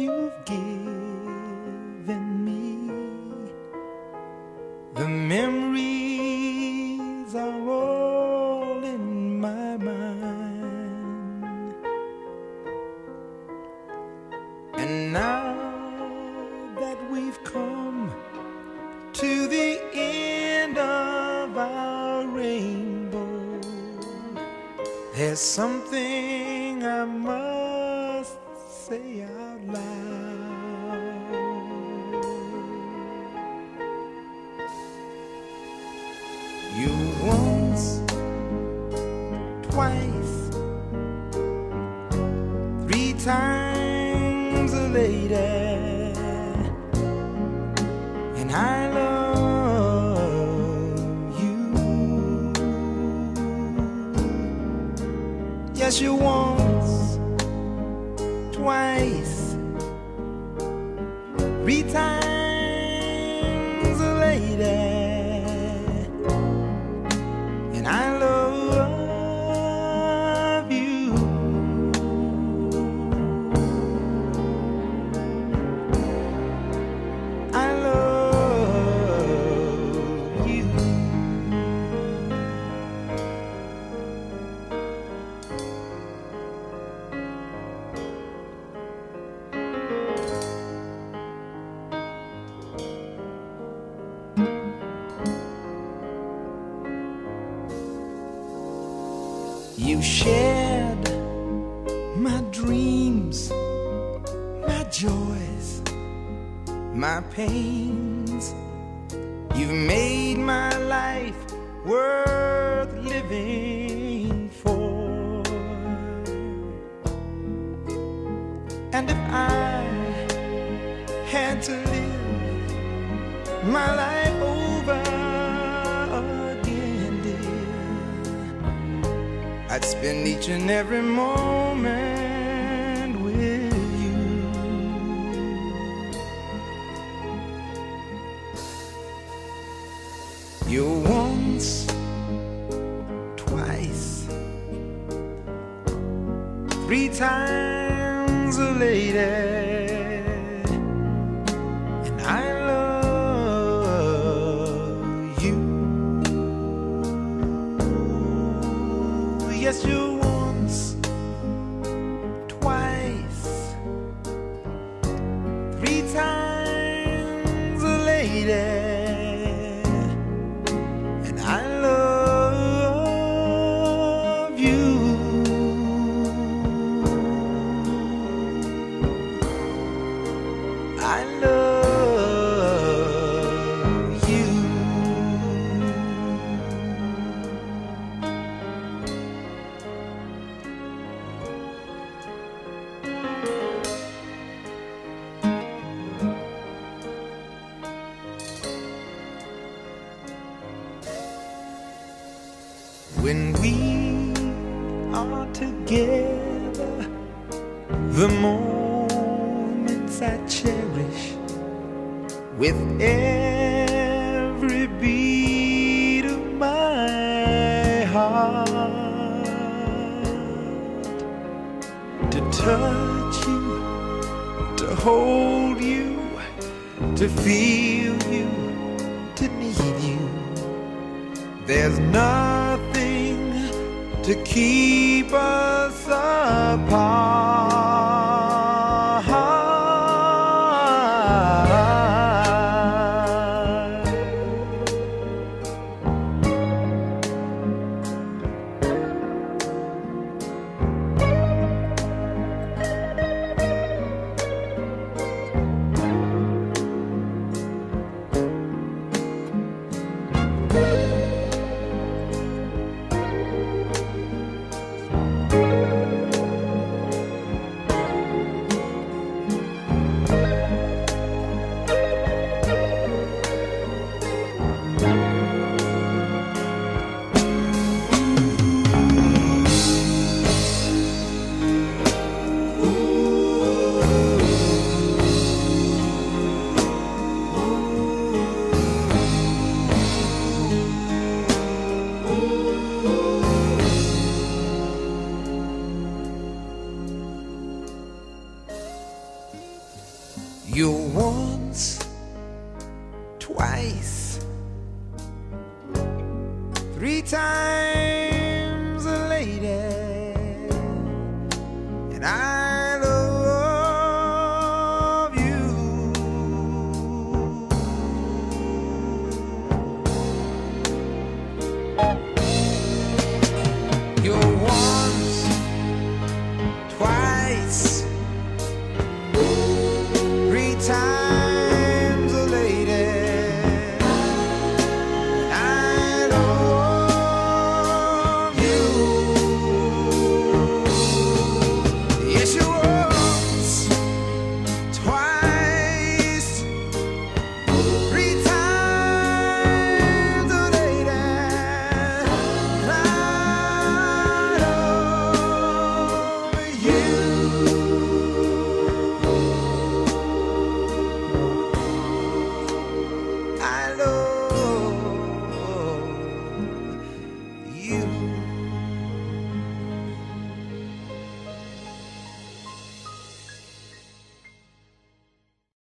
you've given me. The memories are all in my mind, and now that we've come to the end of our rainbow, there's something I must say out loud. You once, twice, 3 times a lady, and I love you. Yes, you once, twice, 3 times a lady, and I love you. I love you. You shared my dreams, my joys, my pains. You've made my life worth living for. And if I had to live my life over again, dear, I'd spend each and every moment with you. You're once, twice, 3 times a lady, and I love you. Yes, you're once, twice, 3 times a lady, and I love you. I love you. When we are together, the moments I cherish with every beat of my heart. To touch you, to hold you, to feel you, to need you. There's nothing to keep us apart. you once, twice, 3 times